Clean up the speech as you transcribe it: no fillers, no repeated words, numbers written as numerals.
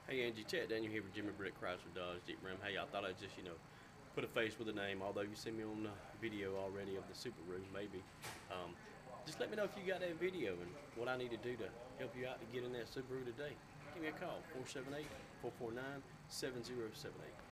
Hey Angie, Chet Daniel here with Jimmy Britt Chrysler Dodge Jeep Ram. Hey, I thought I'd just, put a face with a name, although you see me on the video already of the Subaru, maybe. Just let me know if you got that video and what I need to do to help you out to get in that Subaru today. Give me a call, 478-449-7078.